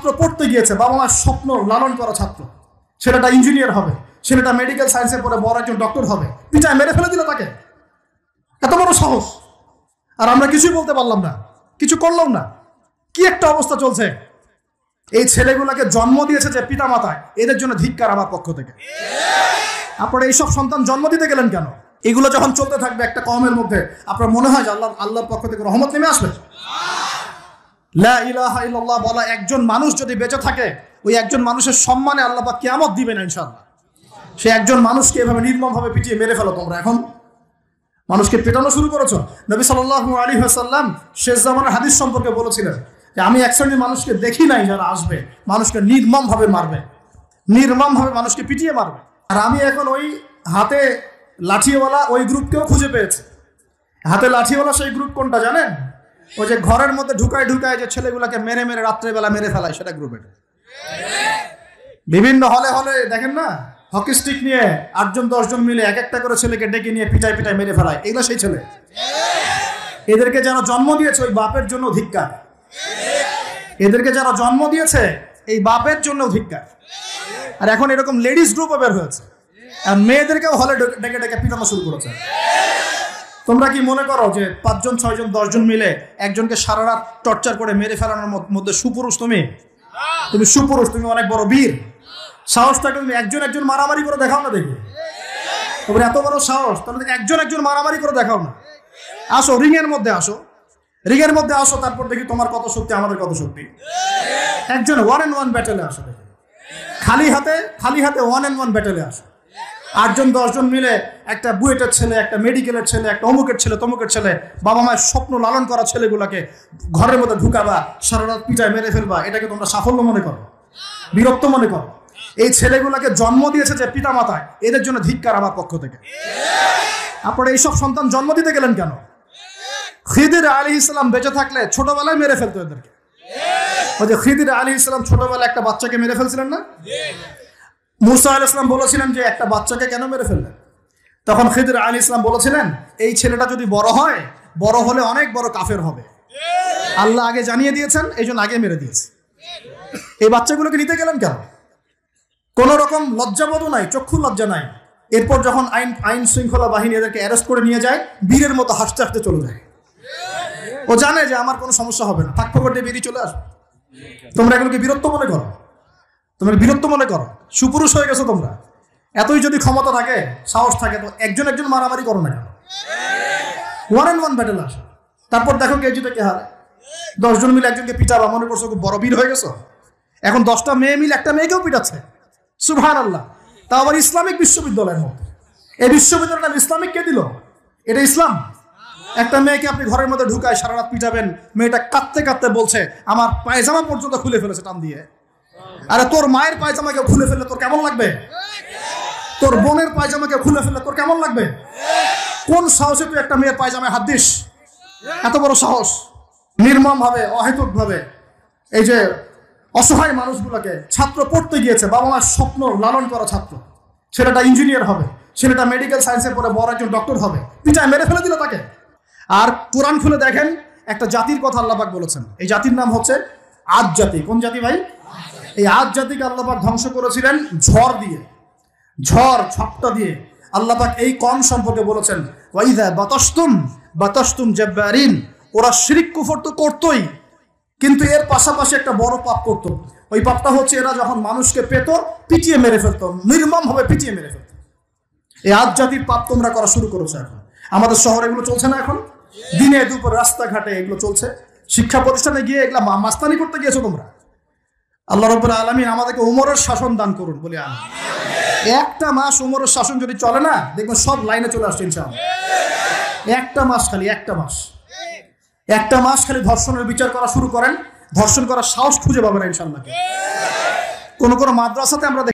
ছাত্র পড়তে গিয়েছে, বাবা মার স্বপ্ন লালন করা ছাত্র, ছেলেটা ইঞ্জিনিয়ার হবে, ছেলেটা মেডিকেল সায়েন্সে পড়ে বড় একজন ডক্টর হবে, পিটায় মেরে ফেলে দিল তাকে। এত বড় সাহস! আর আমরা কিছুই বলতে পারলাম না, কিছু করলাম না। কি একটা অবস্থা চলছে! এই ছেলেগুলোকে জন্ম দিয়েছে যে পিতা মাতায়, এদের জন্য ধিক্কার আমার পক্ষ থেকে। আপনারা এইসব সন্তান জন্ম দিতে গেলেন কেন? এগুলো যখন চলতে থাকবে একটা কওমের মধ্যে, আপনার মনে হয় যে আল্লাহর পক্ষ থেকে রহমত নেমে আসবে? লা ইলাহা ইল্লাল্লাহ বলা একজন মানুষ যদি বেঁচে থাকে, ওই একজন মানুষের সম্মানে আল্লাহ পাক কিয়ামত দিবেন ইনশাআল্লাহ। সে একজন মানুষকে এভাবে নির্মমভাবে পিটিয়ে মেরে ফেলো তোমরা। এখন মানুষকে পেটানো শুরু করেছো। নবী সাল্লাল্লাহু আলাইহি ওয়াসাল্লাম শেষ জামানার হাদিস সম্পর্কে বলেছিলেন যে আমি এক শ্রেণীর মানুষকে দেখি নাই যারা আসবে মানুষকে নির্মমভাবে মারবে, নির্মমভাবে মানুষকে পিটিয়ে মারবে। আর আমি এখন ওই হাতে লাঠিওয়ালা ওই গ্রুপকেও খুঁজে পেয়েছি। হাতে লাঠিওয়ালা সেই গ্রুপ কোনটা জানেন? ওই যে ঘরের মধ্যে ঢুকায় যে ছেলেগুলোকে মেরে মেরে রাত্রেবেলা মেরে ফেলায়, সেটা গ্রুপের। বিভিন্ন হলে হলে দেখেন না, হকি স্টিক নিয়ে 8-10 জন মিলে এক একটা করে ছেলেকে ডেকে নিয়ে পিটায় পিটায় মেরে ফেলায়, এগুলো সেই ছেলে। এদেরকে যারা জন্ম দিয়েছে ওই বাপের জন্য ধিক্কার। এদেরকে যারা জন্ম দিয়েছে এই বাপের জন্য ধিক্কার। আর এখন এরকম লেডিস গ্রুপও বের হয়েছে, আর মেয়েদেরকেও হলে ডেকে ডেকে পিটানো শুরু করেছে। তোমরা কি মনে করো যে 5 জন 6 জন 10 জন মিলে একজনকে সারা রাত টর্চার করে মেরে ফেলানোর মধ্যে সুপুরুষ? তুমি সুপুরুষ, তুমি অনেক বড় বীর। সাহস থাকলে তুমি একজন মারামারি করে দেখাও না দেখি। তোমার এত বড় সাহস, তাহলে একজন মারামারি করে দেখাও না। আসো রিংয়ের মধ্যে আসো, রিংয়ের মধ্যে আসো, তারপর দেখি তোমার কত শক্তি আমাদের কত শক্তি। একজন 1-on-1 ব্যাটেলে আসো দেখি, খালি হাতে 1-on-1 ব্যাটেলে আসো। 8 জন 10 জন মিলে একটা বুয়েটের ছেলে, একটা মেডিকেলের ছেলে, একটা অমুকের ছেলে, তমুকের ছেলে, বাবা মায়ের স্বপ্ন লালন করা ছেলেগুলোকে ঘরের মধ্যে ঢুকাবা, সারা রাত পিটায় মেরে ফেলবা, এটাকে তোমরা সাফল্য মনে করো, বীরত্ব মনে করো? এই ছেলেগুলোকে জন্ম দিয়েছে যে পিতা মাতায়, এদের জন্য ধিক্কার আমার পক্ষ থেকে। আপনারা এইসব সন্তান জন্ম দিতে গেলেন কেন? খিদির আলাইহিস সালাম বেঁচে থাকলে ছোটবেলায় মেরে ফেলতো এদেরকে। ওই যে খিদির আলাইহিস সালাম ছোটবেলায় একটা বাচ্চাকে মেরে ফেলছিলেন না? মুসা আলাইহিস সালাম বলেছিলেন যে একটা বাচ্চাকে কেন মেরে ফেললেন? তখন খিদির আলাইহিস সালাম বলেছিলেন এই ছেলেটা যদি বড় হয়, বড় হলে অনেক বড় কাফের হবে। আল্লাহ আগে জানিয়ে দিয়েছেন, এই জন্য আগে মেরে দিয়েছে। এই বাচ্চাগুলোকে নিতে গেলেন কেন? কোন রকম লজ্জাবোধও নাই, চক্ষু লজ্জা নাই। এরপর যখন আইন শৃঙ্খলা বাহিনী এদেরকে অ্যারেস্ট করে নিয়ে যায়, বীরের মতো হাসতে হাসতে চলে যায়। ও জানে যে আমার কোনো সমস্যা হবে না, ফাঁক দিয়ে বেরিয়ে চলে আসবে। তোমরা এগুলোকে বীরত্ব মনে করো, তোমরা বীরত্ব মনে করো, সুপুরুষ হয়ে গেছো তোমরা। এতই যদি ক্ষমতা থাকে, সাহস থাকে, তো একজন মারামারি করো না কেন? 1-on-1 ব্যাটেল আসো, তারপর দেখো কে জিতে কে হারে। 10 জন মিলে একজনকে পিটাবা, মনে করছো খুব বড় বীর হয়ে গেছো। এখন 10টা মেয়ে মিলে একটা মেয়েকেও পিটাচ্ছে, সুবহানাল্লাহ। তা আবার ইসলামিক বিশ্ববিদ্যালয়ের মধ্যে। এই বিশ্ববিদ্যালয়ের নাম ইসলামিক কে দিল? এটা ইসলাম? একটা মেয়েকে আপনি ঘরের মধ্যে ঢুকায় সারা রাত পিটাবেন, মেয়েটা কাঁদতে কাঁদতে বলছে আমার পায়জামা পর্যন্ত খুলে ফেলেছে টান দিয়ে। আরে তোর মায়ের পায়জামাকে খুলে ফেললে তোর কেমন লাগবে? তোর বোনের পায়জামাকে খুলে ফেললে তোর কেমন লাগবে? কোন সাহসে তুই একটা মেয়ের পায়জামায় হাত দিস? এত বড় সাহস! নির্মম ভাবে, অহেতুক ভাবে এই যে অসহায় মানুষগুলোকে, ছাত্র পড়তে গিয়েছে, বাবা মার স্বপ্ন লালন করা ছাত্র, ছেলেটা ইঞ্জিনিয়ার হবে, ছেলেটা মেডিকেল সায়েন্সে পড়ে বড় একজন ডক্টর হবে, পিটায় মেরে ফেলে দিল তাকে। আর কোরআন খুলে দেখেন, একটা জাতির কথা আল্লাহ পাক বলেছেন। এই জাতির নাম হচ্ছে আদ জাতি। কোন জাতি ভাই? এই আদ জাতিকে আল্লাহ পাক ধ্বংস করেছিলেন ঝড় দিয়ে, ঝড়টা দিয়ে। আল্লাহ পাক এই কওম সম্পর্কে বলেছেন ওয়াইযা বাতাসতুম জাব্বারিন। ওরা শিরক কুফর তো করতোই, কিন্তু এর পাশাপাশি একটা বড় পাপ করতো। ওই পাপটা হচ্ছে এরা যখন মানুষকে পেত, পিটিয়ে মেরে ফেলতো, নির্মম ভাবে পিটিয়ে মেরে ফেলতো। এই আদ জাতির পাপ তোমরা করা শুরু করেছো। এখন আমাদের শহরে এগুলো চলছে না? এখন দিনে দুপুরে রাস্তাঘাটে এগুলো চলছে। শিক্ষা প্রতিষ্ঠানে গিয়ে এগুলা মাস্তানি করতে গিয়েছো তোমরা। আল্লাহ রাব্বুল আলামিন আমাদেরকে উমরের শাসন দান করুন বলে আমিন। একটা মাস উমরের শাসন যদি চলে না, দেখবেন সব লাইনে চলে আসছে ইনশাআল্লাহ। একটা মাস খালি ধর্ষণের বিচার করা শুরু করেন, ধর্ষণ করার সাহস খুঁজে পাবেন ইনশাআল্লাহ। কোন মাদ্রাসাতে আমরা